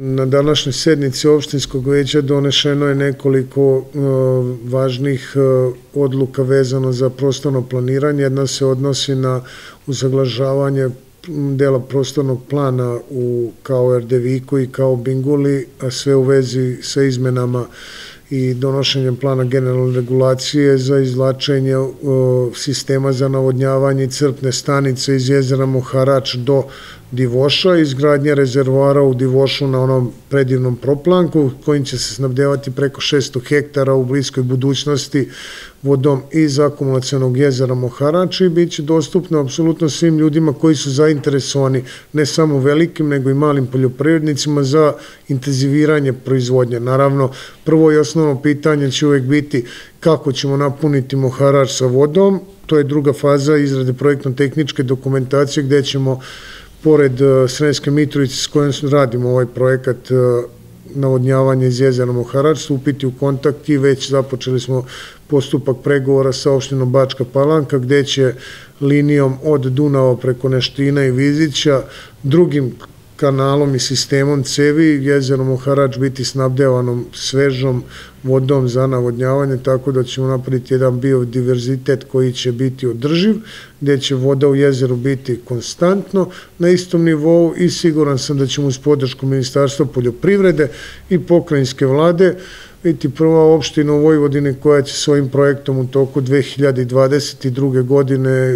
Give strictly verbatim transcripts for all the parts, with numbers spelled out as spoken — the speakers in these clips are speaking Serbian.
Na današnjoj sednici opštinskog veća donešeno je nekoliko važnih odluka vezano za prostorno planiranje. Jedna se odnosi na usaglašavanje dela prostornog plana u kao Erdeviku i kao Binguli, a sve u vezi sa izmenama i donošenjem plana generalne regulacije za izvlačenje sistema za navodnjavanje i crpne stanice iz jezera Moharač do Divoša, izgradnja rezervoara u Divošu na onom predivnom proplanku kojim će se snabdevati preko šesto hektara u bliskoj budućnosti vodom iz akumulacionog jezera Moharač i bit će dostupno apsolutno svim ljudima koji su zainteresovani, ne samo velikim nego i malim poljoprivrednicima za intenziviranje proizvodnje. Naravno, prvo i osnovno pitanje će uvek biti kako ćemo napuniti Moharač sa vodom. To je druga faza izrade projektno-tehničke dokumentacije gde ćemo pored Sremske Mitrovice s kojom radimo ovaj projekat navodnjavanja iz jezera Moharač, stupiti u kontakt i već započeli smo postupak pregovora sa opštinom Bačka Palanka gde će linijom od Dunava preko Neština i Vizića drugim kanalom i sistemom cevi jezero Moharač biti snabdevanom svežom vodom za navodnjavanje, tako da ćemo napraviti jedan biodiverzitet koji će biti održiv, gde će voda u jezeru biti konstantno na istom nivou i siguran sam da ćemo uz podršku Ministarstva poljoprivrede i pokrajinske vlade biti prva opština u Vojvodini koja će svojim projektom u toku dve hiljade dvadeset druge godine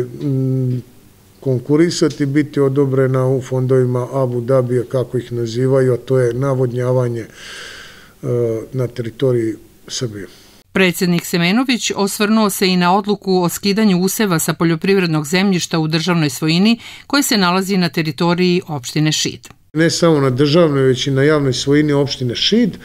konkurisati, biti odobrena u fondovima Abu Dabija, kako ih nazivaju, a to je navodnjavanje na teritoriji Srbije. Predsjednik Semenović osvrnuo se i na odluku o skidanju useva sa poljoprivrednog zemljišta u državnoj svojini koje se nalazi na teritoriji opštine Šid. Ne samo na državnoj, već i na javnoj svojini opštine Šid.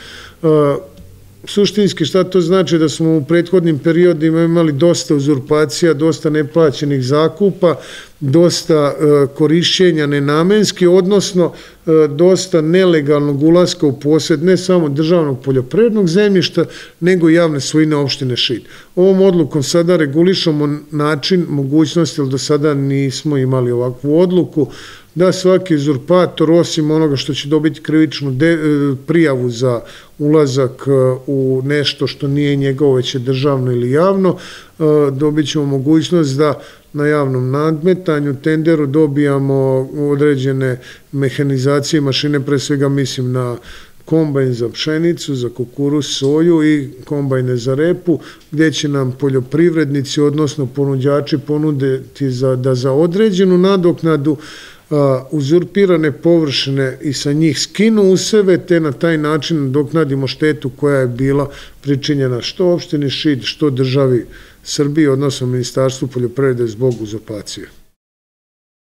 Suštinski šta to znači? Da smo u prethodnim periodima imali dosta uzurpacija, dosta neplaćenih zakupa, dosta korišćenja nenamenski, odnosno dosta nelegalnog ulaska u posjed ne samo državnog poljoprivrednog zemljišta, nego i javne svojine opštine Šid. Ovom odlukom sada regulišemo način, mogućnost, jer do sada nismo imali ovakvu odluku, da svaki uzurpator, osim onoga što će dobiti krivičnu prijavu za ulazak u nešto što nije njegovo, već je državno ili javno, dobit ćemo mogućnost da na javnom nadmetanju, tenderu dobijamo određene mehanizacije i mašine, pre svega mislim na kombajn za pšenicu, za kukuruz, soju i kombajne za repu, gde će nam poljoprivrednici, odnosno ponuđači ponuditi da za određenu nadoknadu uzurpirane površine i sa njih skinu useve, te na taj način nadoknadimo štetu koja je bila pričinjena što opštini Šid, što državi Srbije, odnosno Ministarstvu poljoprivrede zbog uzurpacije.